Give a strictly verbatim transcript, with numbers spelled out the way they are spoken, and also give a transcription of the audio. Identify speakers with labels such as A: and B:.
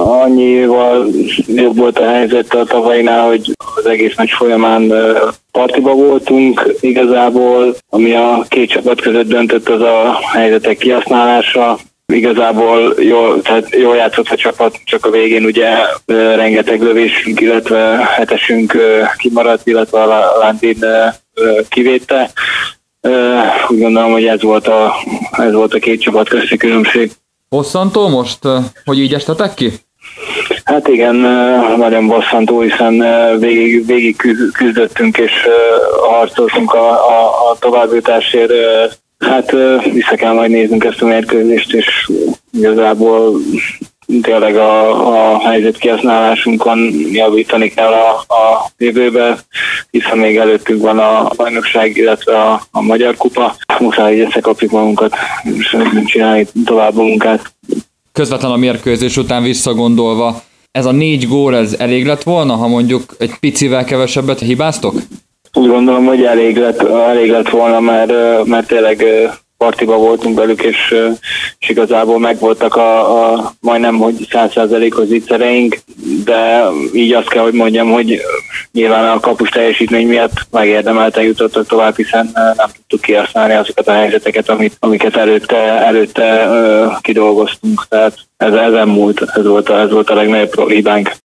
A: annyival jobb volt a helyzet a tavainál, hogy az egész meccs folyamán partiba voltunk igazából, ami a két csapat között döntött, az a helyzetek kihasználása. Igazából jól, tehát jól játszott a csapat, csak a végén ugye rengeteg lövésünk, illetve hetesünk kimaradt, illetve a Landin kivédte. Úgy gondolom, hogy ez volt a, ez volt a két csapat közti különbség.
B: Bosszantó most, hogy így estetek ki?
A: Hát igen, nagyon bosszantó, hiszen végig, végig küzdöttünk és harcoltunk a, a, a továbbjutásért. Hát vissza kell majd néznünk ezt a mérkőzést, és igazából tényleg a, a helyzet kihasználásunkon javítani kell a, a jövőbe, hiszen még előttünk van a bajnokság, illetve a, a Magyar Kupa. Muszáj, hogy összekapjuk magunkat, és csinálni tovább a munkát.
B: Közvetlen a mérkőzés után visszagondolva, ez a négy gól, ez elég lett volna, ha mondjuk egy picivel kevesebbet hibáztok?
A: Úgy gondolom, hogy elég lett, elég lett volna, mert, mert tényleg partiba voltunk velük, és, és igazából megvoltak a, a majdnem, hogy száz százalékos ígyszereink, de így azt kell, hogy mondjam, hogy nyilván a kapus teljesítmény miatt megérdemelten jutottak tovább, hiszen nem tudtuk kihasználni azokat a helyzeteket, amit, amiket előtte, előtte uh, kidolgoztunk, tehát ez, ezen múlt, ez volt a, ez volt a legnagyobb hibánk.